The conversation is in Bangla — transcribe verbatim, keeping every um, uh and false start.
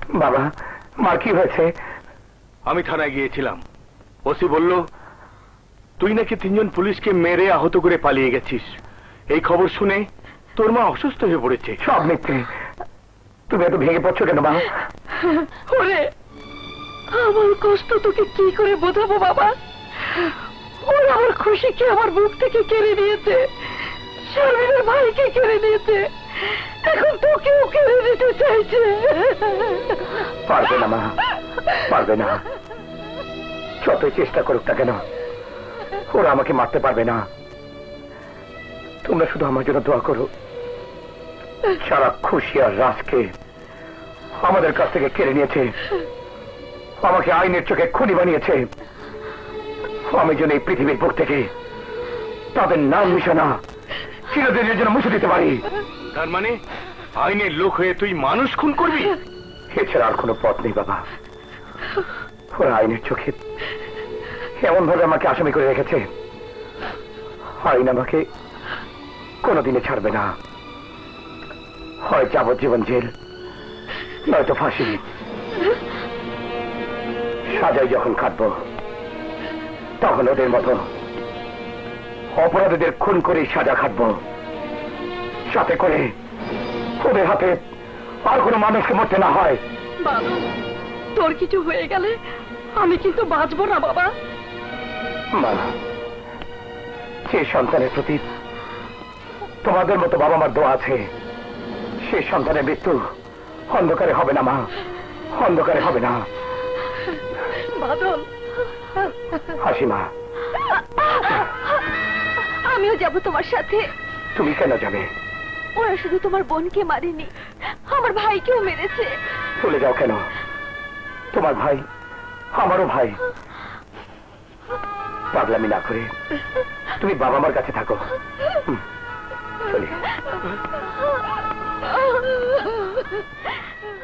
বাবা, মা কি হয়েছে? আমি থানায় গিয়েছিলাম। ওসি বলল তুই নাকি তিনজন পুলিশকে মেরে আহত করে পালিয়ে গেছিস। এই খবর শুনে তোর মা অসুস্থ হয়ে পড়েছে। সব মিথ্যে। তুমি এত ভেঙে পড়ছো কেন মা? ওরে, আমার কষ্ট তোকে কি করে বোঝাবো বাবা? ওর আমার খুশিকে আমার বুক থেকে কেড়ে নিয়েছে, শারমিনের ভাইকে কেড়ে নিয়েছে, এখন তোকেও কেড়ে নিতে চাইছে। পারবে না মা, পারবে না। যতই চেষ্টা করুক না কেন ওরা আমাকে মারতে পারবে না। তোমরা শুধু আমার জন্য দোয়া করো। সারা খুশি আর রাজকে আমাদের কাছ থেকে কেড়ে নিয়েছে, আমাকে আইনের চোখে খুনি বানিয়েছে। আমি যেন এই পৃথিবীর বুক থেকে তাদের নাম নিশানা চিরদিনের জন্য মুছে দিতে পারি। তার মানে আইনের লোক হয়ে তুই মানুষ খুন করবি? এছাড়া আর কোনো পথ নেই বাবা। ওরা আইনের চোখে এমন ভাবে আমাকে আসামি করে রেখেছে, আইন আমাকে কোনোদিনে ছাড়বে না। হয় যাবজ্জীবন জেল, নয়তো ফাঁসি। সাজাই যখন কাটবো তখন ওদের মতো অপরাধীদের খুন করে সাজা খাটবো, সাথে করে ওদের হাতে আর কোনো মানুষকে মরতে না হয়। বাবা, তোর কিছু হয়ে গেলে আমি কিন্তু বাঁচবো না বাবা। মা, যে সন্তানের প্রতি তোমাদের মতো বাবা মার দোয়া আছে, সে সন্তানের মৃত্যু অন্ধকারে হবে না মা, অন্ধকারে হবে না। বাদল, হাসিমা, আমিও যাব তোমার সাথে। তুমি কেন যাবে? ওরা শুধু তোমার বোনকে মারেনি, আমার ভাইকেও মেরেছে। চলে যাও কেন? তোমার ভাই আমারও ভাই। পাগলামি না করে তুমি বাবা মার কাছে থাকো। চলে।